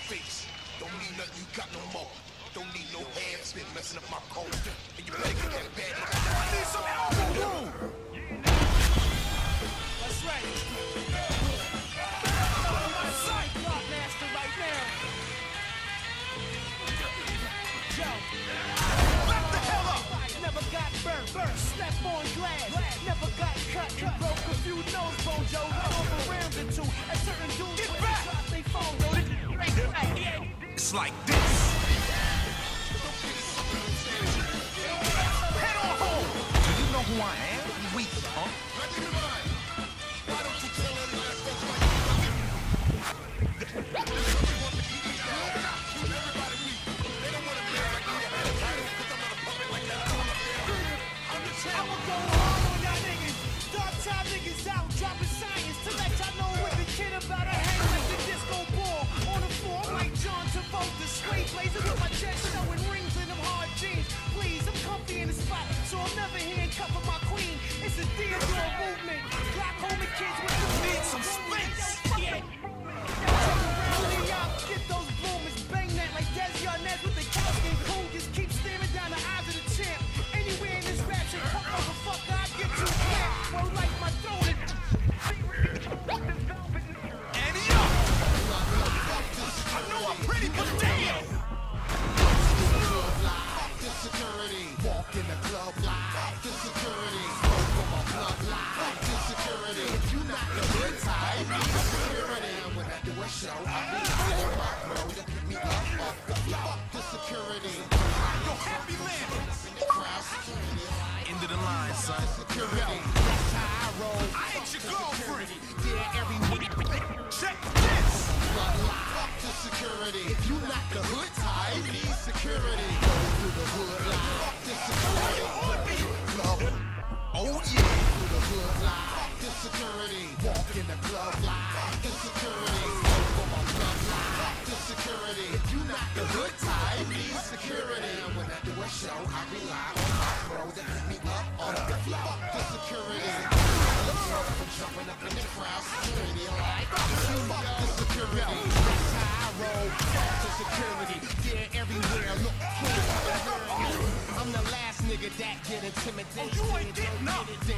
face. Don't need nothing, you got no more. Don't need no hands, been messing up my code. And you better get that bad. I need some elbow room. That's right. I'm on my side, Block Master, right now. Yo. Back the hell up. Never got burnt, slept on glass. Never got cut, broke a few nose bones, yo. Off a round or two. And certain dudes get back. Drop they phone, yo. It's like this. Head on home. Do you know who I am? Weak, huh? Why don't you tell any last folks like everybody weak. They don't want to be like me. I have a title because I'm not a puppet like that. I'ma go hard on y'all niggas. Dark time niggas out, dropping science to let y'all know what the kid about to hang like the disco ball on the floor. I'm like John Travolta, straight blazing with my chest showing rings in them hard jeans. Please, I'm comfy in the spot, so I'm never handcuffing my queen. It's a Theodore movement. Black homie kids with the Need some space. yeah. Around y'all, get those bloomers, bang that like Desi Arnaz with the couch and cool. Just keep staring down the eyes of the champ. Anywhere in this ratchet, fuck motherfucker, I get you clapped. Won't like my throat. Annie up. I know I'm pretty, but damn. The security, walk in the club live. The security, smoke on my plug live. The security, if you not the good type. The security, when I do a show, I be on my road to pick me up off the floor. The security, Yo, happy land. the crowd security. End of the line, son. Security, that's how I roll. I ain't your girlfriend. Yeah, every week. Check this. Plug live. The security, if you not the hood type, need security. Go through the hood live. The security, club. Oh yeah. Through the hood live. The security, walk in the club live. The security, smoke on my plug live. The security, if you not the hood type, need security. When I do a show, I rely on my bro to pick me up on the floor. The security, from jumping up in the crowd. Security, like fuck the security. That's how I roll. Fuck the security. Yeah, everywhere. Look, I'm the last nigga that get intimidated. Oh, you ain't getting up. They